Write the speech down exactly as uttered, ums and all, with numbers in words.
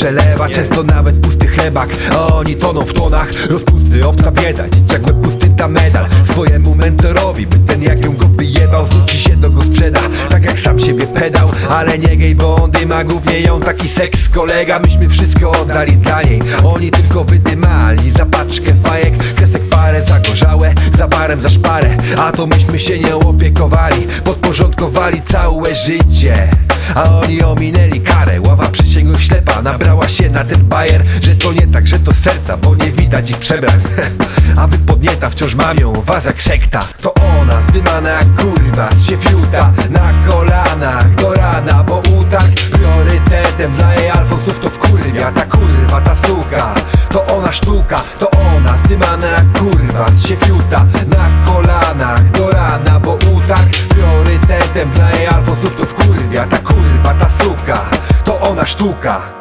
przelewa, często nawet pusty chlebak, a oni toną w tonach rozpusty, obca bieda, dzieciak łeb pusty ta medal swojemu mentorowi, by ten jak ją go wyjebał, zwróci się do go sprzeda, tak jak sam siebie pedał, ale nie gej, bo on dyma, głównie ją taki seks kolega. Myśmy wszystko oddali dla niej, oni tylko wydymali za paczkę fajek, kresek parę zagorzałe, za barem za szparę, a to myśmy się nią opiekowali, podporządkowali całe życie. A oni ominęli karę, ława przysięgłych ślepa nabrała się na ten bajer, że to nie tak, że to serca, bo nie widać ich przebrań. A wy podnieta wciąż mamią was jak sekta. To ona zdymana jak kurwa z siefiuta, na kolanach do rana, bo utak priorytetem dla jej alfonsów to wkurwia. Ta kurwa, ta suka, to ona sztuka, to ona zdymana jak kurwa z siefiuta, na kolanach do rana, bo utak priorytetem dla jej alfonsów to wkurwia. Ta kurwa, ta suka, to ona sztuka.